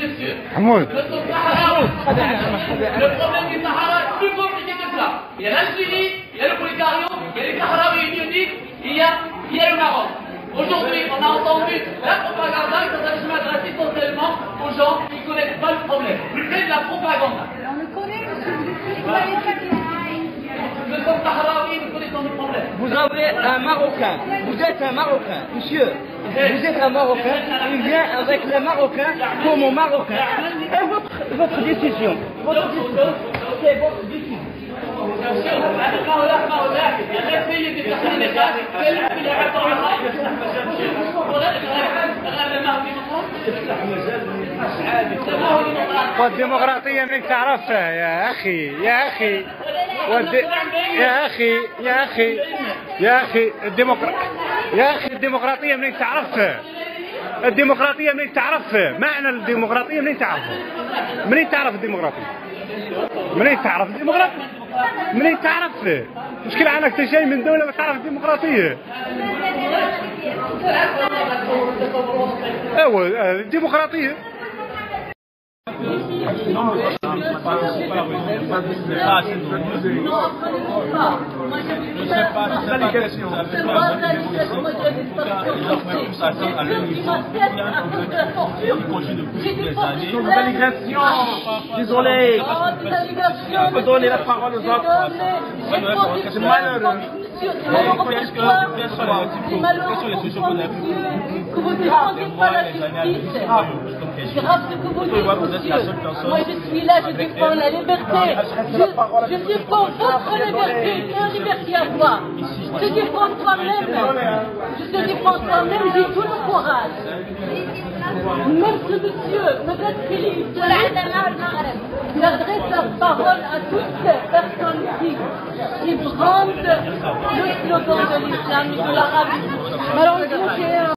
monsieur. Mahmoud. Le problème du Sahara est plus compliqué que cela. Il y a l'Algérie, il y a le Polisario, il y a les Sahraouis unioniques, il y a le Maroc. Aujourd'hui, on a entendu la propagande qui s'adresse essentiellement aux gens qui ne connaissent pas le problème. C'est de la propagande. On le connaît, monsieur. Nous sommes Sahraouis, nous connaissons le problème. Vous avez un Marocain, vous êtes un Marocain, monsieur. Vous êtes un Marocain, il vient avec les Marocains comme Marocain. Et votre décision, c'est votre décision. والديمقراطية منين تعرفها يا أخي يا أخي يا أخي يا أخي يا أخي الديمقراطية منين تعرفها؟ الديمقراطية منين تعرفها؟ معنى الديمقراطية منين تعرفها؟ منين تعرف الديمقراطية؟ منين تعرف الديمقراطية؟ منين تعرفها؟ مشكلة عنك انت جاي من دولة ما تعرف الديمقراطية. ايوه الديمقراطية. Non, c'est pas désolé, on peut donner la parole aux autres. C'est malheureux. Quelles sont les solutions qu'on a que vous ne défendez pas la justice. C'est grave ce que vous dites, monsieur. Moi je suis là, je défends la liberté. Je défends votre liberté. Quelle liberté à toi? Je défends toi-même. Je te défends toi-même, j'ai tout le courage. Même ce monsieur, Madame Philippe, j'adresse la parole à toutes ces personnes qui brandent le slogan de l'islam et de l'arabe.